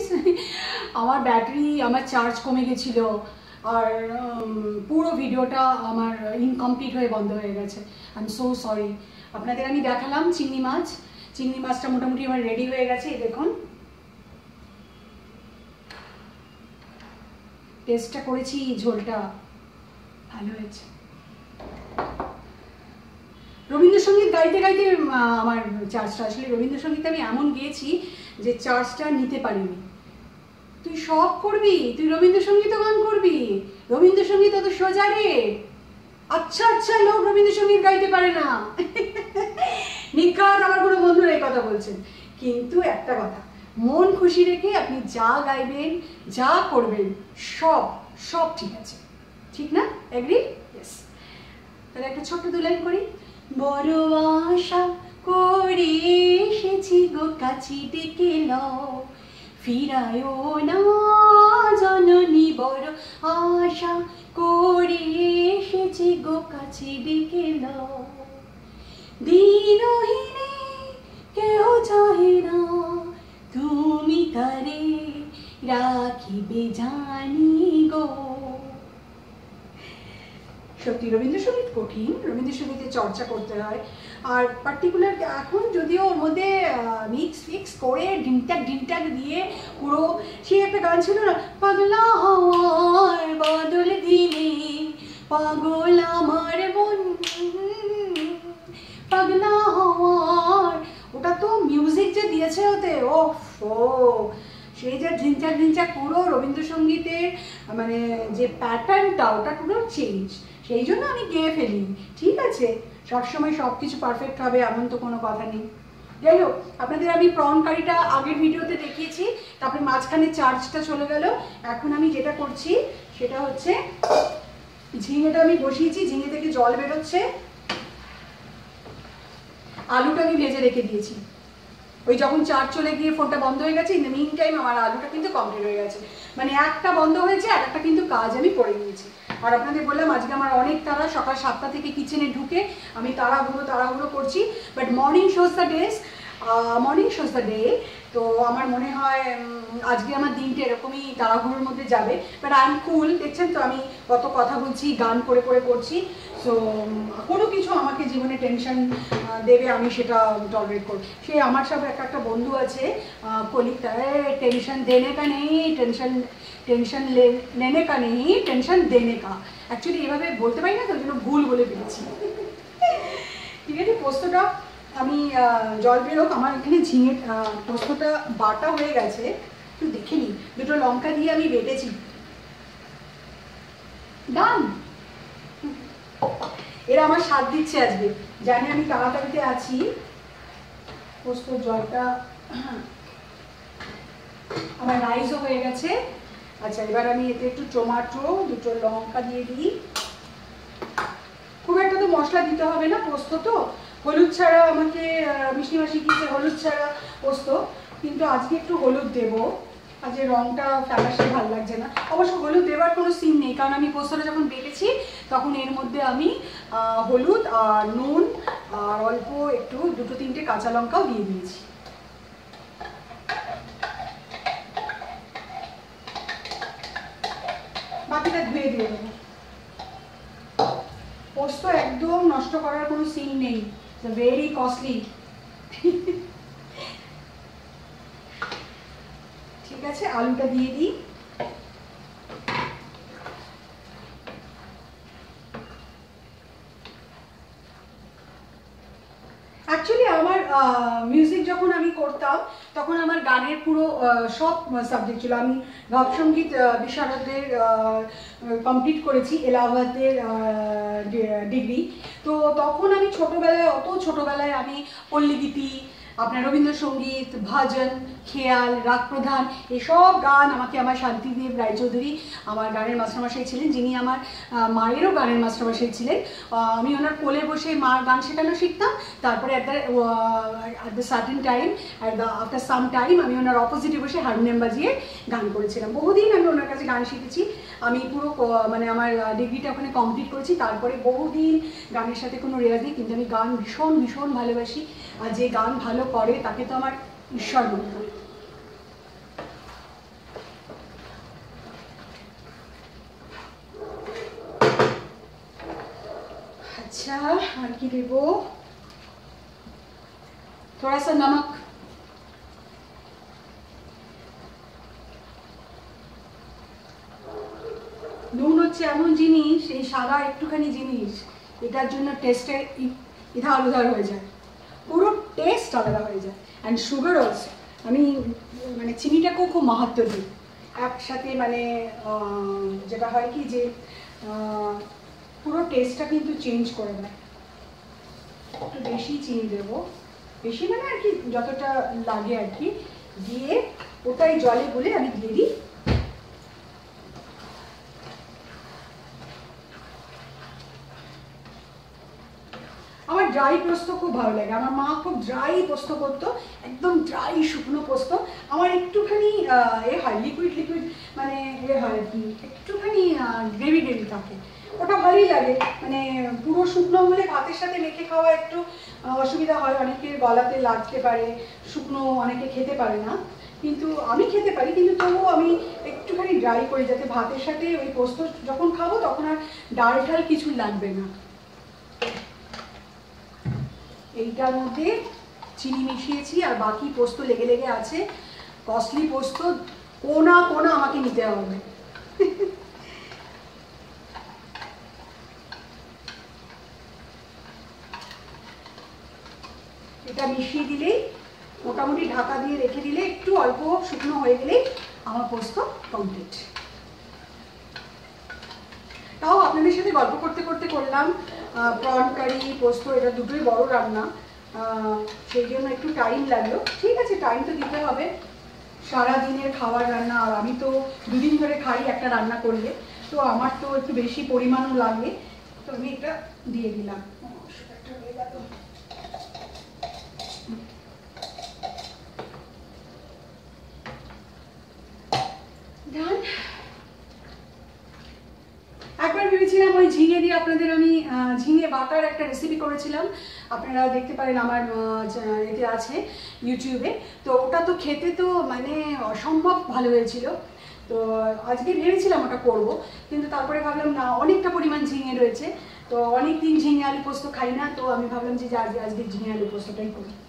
আমার ব্যাটারি, আমার চার্জ কমে গেছিলো আর পুরো ভিডিওটা আমার ইনকমপ্লিট হয়ে বন্ধ হয়ে গেছে। I am so sorry. আপনাদের আমি দেখালাম চিংড়ি মাছ। চিংড়ি মাছটা মোটামুটি আমার রেডি হয়ে গেছে। দেখুন টেস্টটা করেছি, ঝোলটা ভালো হয়েছে। রবীন্দ্রসঙ্গীত গাইতে গাইতে আমার চার্জটা, আসলে রবীন্দ্রসঙ্গীত আমি এমন গেয়েছি যে চার্জটা নিতে পারিনি। তুই সব করবি, তুই রবীন্দ্রসঙ্গীত গান করবি, রবীন্দ্রসঙ্গীত অত সোজা রে। আচ্ছা আচ্ছা লোক রবীন্দ্রসঙ্গীত গাইতে পারে না। নিকাত আমার কোনো বন্ধুরা এই কথা বলছেন। কিন্তু একটা কথা, মন খুশি রেখে আপনি যা গাইবেন, যা করবেন, সব সব ঠিক আছে, ঠিক না? এগ্রি? ইয়েস। তাহলে একটা ছোট্ট দু লাইন করি। বড় আশা করে এসেছি গো কাছে ডেকে লও, ফিরায়ও না জননী, বড় আশা করে এসেছি গো কাছে ডেকে লও, দিনহীনে কেহ চাহে না, তুমি কারে রাখিবে জানি গো। সত্যি রবীন্দ্রসঙ্গীত কঠিন, রবীন্দ্রসঙ্গীতের চর্চা করতে হয়। আর পার্টিকুলার এখন যদিও ওর মধ্যে মিক্স ফিক্স করে ঢিনটাক দিয়ে পুরো, সে একটা গান ছিল না, পাগলা হওয়ার বদল দিলে পাগল আমার মন, পাগলা হওয়ার, ওটা তো মিউজিক যে দিয়েছে ওতে, ও সেই যে ঝিনচাক পুরো রবীন্দ্রসঙ্গীতের মানে যে প্যাটার্নটা, ওটা পুরো চেঞ্জ। সেই জন্য আমি গেয়ে ফেলি। ঠিক আছে, সবসময় সব কিছু পারফেক্ট হবে এমন তো কোনো কথা নেই। যাই হোক, আপনাদের আমি প্রন কারিটা আগের ভিডিওতে দেখিয়েছি, তারপরে মাঝখানে চার্জটা চলে গেল। এখন আমি যেটা করছি সেটা হচ্ছে, ঝিঙেটা আমি বসিয়েছি, ঝিঙে থেকে জল বেরোচ্ছে। আলুটা আমি ভেজে রেখে দিয়েছি, ওই যখন চার্জ চলে গিয়ে ফোনটা বন্ধ হয়ে গেছে, ইন দ্য মিন টাইম আমার আলুটা কিন্তু কমপ্লিট হয়ে গেছে। মানে একটা বন্ধ হয়েছে আর একটা কিন্তু কাজ আমি করে নিয়েছি। আর আপনাদের বললাম আজকে আমার অনেক তাড়া, সকাল 7টা থেকে কিচেনে ঢুকে আমি তাড়াহুড়ো করছি। But morning shows the day. তো আমার মনে হয় আজকে আমার দিনটা এরকমই তাড়াহুড়োর মধ্যে যাবে। But I am cool. দেখছেন তো আমি কত কথা বলছি, গান করে করছি। সো কোনো কিছু আমাকে জীবনে টেনশন দেবে আমি সেটা টলারেট করব। সে আমার সব একটা বন্ধু আছে কলিগটা, টেনশন দেনে কা নেই, টেনশন লেনে কা নেই, টেনশন দেনে কা। অ্যাকচুয়ালি এভাবে বলতে পারি না, তো ওই জন্য ভুল বলে ফেলেছি। ঠিক আছে, পোস্তটা আমি জল বেরোক, আমার এখানে ঝিঙে পোস্তটা বাটা হয়ে গেছে, একটু দেখে নিই। দুটো লঙ্কা দিয়ে আমি বেটেছি। ডান। এরা আমার স্বাদ দিচ্ছে আজকে, জানি আমি তাড়াতাড়িতে আছি। পোস্তর জলটা আমার রাইসও হয়ে গেছে। আচ্ছা, এবার আমি এতে একটু টমেটো, দুটো লঙ্কা দিয়ে দিই। খুব একটা তো মশলা দিতে হবে না, পোস্ত তো। হলুদ ছাড়া আমাকে মিষ্টি মাসি কিনছে হলুদ ছাড়া পোস্ত, কিন্তু আজকে একটু হলুদ দেবো। আজকে রঙটা ফ্যাকাশে ভালো লাগছে না। অবশ্য হলুদ দেওয়ার কোনো সিন নেই, কারণ আমি পোস্তটা যখন বেটেছি তখন এর মধ্যে আমি হলুদ আর নুন আর অল্প একটু 2-3টে কাঁচা লঙ্কাও দিয়ে দিয়েছি। বাকিটা ধুয়ে দিয়ে দেবো। পোস্ত একদম নষ্ট করার কোনো সিন নেই, ভেরি কস্টলি। ঠিক আছে, আলুটা দিয়ে দিই। অ্যাকচুয়ালি আমার মিউজিক যখন আমি করতাম তখন আমার গানের পুরো সব সাবজেক্ট ছিল। আমি ভাবসঙ্গীত বিশারদের কমপ্লিট করেছি, এলাহাবাদের ডিগ্রি। তো তখন আমি ছোটোবেলায় আমি পল্লীগীতি, আপনার রবীন্দ্রসঙ্গীত, ভজন, খেয়াল, রাগ প্রধান, এসব গান আমাকে আমার শান্তিদেব রায়চৌধুরী আমার গানের মাস্টারমশাই ছিলেন, যিনি আমার মায়েরও গানের মাস্টারমশাই ছিলেন। আমি ওনার কোলে বসে মার গান শেখানো শিখতাম। তারপরে at the certain time, after some time আমি ওনার অপোজিটে বসে হারমোনিয়াম বাজিয়ে গান করেছিলাম। বহুদিন আমি ওনার কাছে গান শিখেছি। আমি পুরো মানে আমার ডিগ্রিটা ওখানে কমপ্লিট করেছি। তারপরে বহুদিন গানের সাথে কোনো রেয়াজ নেই, কিন্তু আমি গান ভীষণ ভীষণ ভালোবাসি। আর যে গান ভালো করে তাকে তো আমার ঈশ্বর মনে হয়। আর কি দেবো, थोड़ा सा नमक, নুন হচ্ছে এমন জিনিস, এই সাদা একটুখানি জিনিস এটার জন্য টেস্টে ইধার উধার হয়ে যায়, পুরো টেস্ট আলাদা হয়ে যায়। অ্যান্ড সুগার অলসো, আমি মানে চিনিটাকেও খুব মাহাত্ম্য দিই একসাথে, মানে যেটা হয় কি যে পুরো টেস্টটা কিন্তু চেঞ্জ করে দেয়। একটু বেশি চিনি দেবো, বেশি মানে আর কি যতটা লাগে আর কি, দিয়ে ওটাই জলে গুলে আমি দিয়ে দিই। আমার ড্রাই পোস্ত খুব ভালো লাগে, আমার মা খুব ড্রাই পোস্ত করতো, একদম ড্রাই শুকনো পোস্ত। আমার একটুখানি এ হয় লিকুইড লিকুইড, মানে এ হয় আর কি, একটুখানি গ্রেভি গ্রেভি থাকে, ওটা ভালোই লাগে। মানে পুরো শুকনো হলে ভাতের সাথে মেখে খাওয়া একটু অসুবিধা হয়, অনেকের গলাতে লাগতে পারে, শুকনো অনেকে খেতে পারে না, কিন্তু আমি খেতে পারি, কিন্তু তবুও আমি একটুখানি ড্রাই করি যাতে ভাতের সাথে ওই পোস্ত যখন খাবো তখন আর ডাল ঢাল কিছু লাগবে না। এইটার মধ্যে চিনি মিশিয়েছি আর বাকি পোস্ত লেগে লেগে আছে, কস্টলি পোস্ত, কোনা কোনা আমাকে নিতে হবে। এটা মিশিয়ে দিলেই মোটামুটি ঢাকা দিয়ে রেখে দিলে একটু অল্প শুকনো হয়ে গেলেই আমার পোস্ত কমপ্লিট। তাও আপনাদের সাথে গল্প করতে করতে করলাম, প্রন কারি পোস্ত এটা দুটোই বড় রান্না, সেই জন্য একটু টাইম লাগলো। ঠিক আছে, টাইম তো দিতে হবে, সারাদিনের খাওয়ার রান্না, আর আমি তো দুদিন ধরে খাই একটা রান্না করলে, তো আমার তো একটু বেশি পরিমাণও লাগে, তো আমি এটা দিয়ে দিলাম। একবার ভেবেছিলাম ওই ঝিঙে দিয়ে আপনাদের আমি ঝিঙে বাটার একটা রেসিপি করেছিলাম, আপনারা দেখতে পারেন আমার এতে আছে ইউটিউবে। তো ওটা তো খেতে তো মানে অসম্ভব ভালো হয়েছিল, তো আজকে ভেবেছিলাম ওটা করব, কিন্তু তারপরে ভাবলাম না, অনেকটা পরিমাণ ঝিঙে রয়েছে, তো অনেক দিন ঝিঙে আলু পোস্ত খাই না, তো আমি ভাবলাম যে আজকে ঝিঙে আলু পোস্তটাই করি।